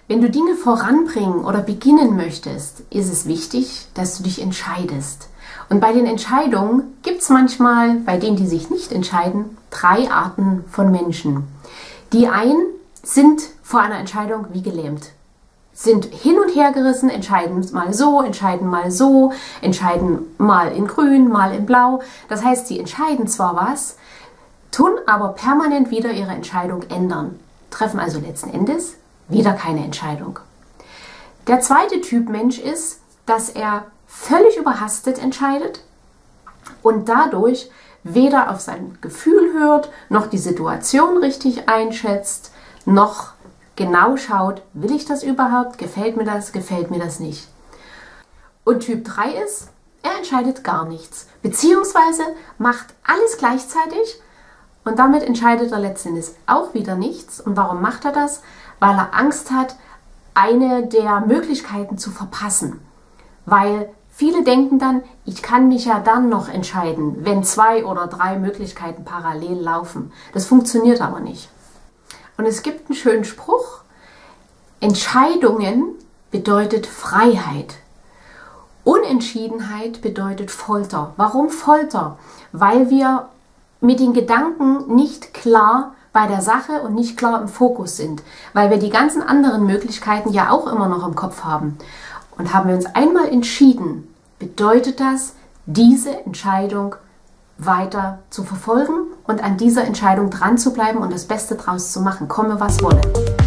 Wenn du Dinge voranbringen oder beginnen möchtest, ist es wichtig, dass du dich entscheidest. Und bei den Entscheidungen gibt es manchmal, bei denen, die sich nicht entscheiden, 3 Arten von Menschen. Die einen sind vor einer Entscheidung wie gelähmt, sind hin und her gerissen, entscheiden mal so, entscheiden mal in grün, mal in blau. Das heißt, sie entscheiden zwar was, tun aber permanent wieder ihre Entscheidung ändern, treffen also letzten Endes wieder keine Entscheidung. Der zweite Typ Mensch ist, dass er völlig überhastet entscheidet und dadurch weder auf sein Gefühl hört, noch die Situation richtig einschätzt, noch genau schaut, will ich das überhaupt, gefällt mir das nicht. Und Typ 3 ist, er entscheidet gar nichts, beziehungsweise macht alles gleichzeitig und damit entscheidet er letztendlich auch wieder nichts. Und warum macht er das? Weil er Angst hat, eine der Möglichkeiten zu verpassen. Weil viele denken dann, ich kann mich ja dann noch entscheiden, wenn 2 oder 3 Möglichkeiten parallel laufen. Das funktioniert aber nicht. Und es gibt einen schönen Spruch, Entscheidungen bedeutet Freiheit. Unentschiedenheit bedeutet Folter. Warum Folter? Weil wir mit den Gedanken nicht klar bei der Sache und nicht klar im Fokus sind, weil wir die ganzen anderen Möglichkeiten ja auch immer noch im Kopf haben. Und haben wir uns einmal entschieden, bedeutet das, diese Entscheidung weiter zu verfolgen und an dieser Entscheidung dran zu bleiben und das Beste draus zu machen, komme was wolle.